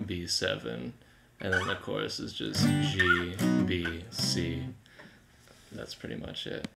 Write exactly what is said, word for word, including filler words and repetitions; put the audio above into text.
B seven, and then the chorus is just G, B, C. That's pretty much it.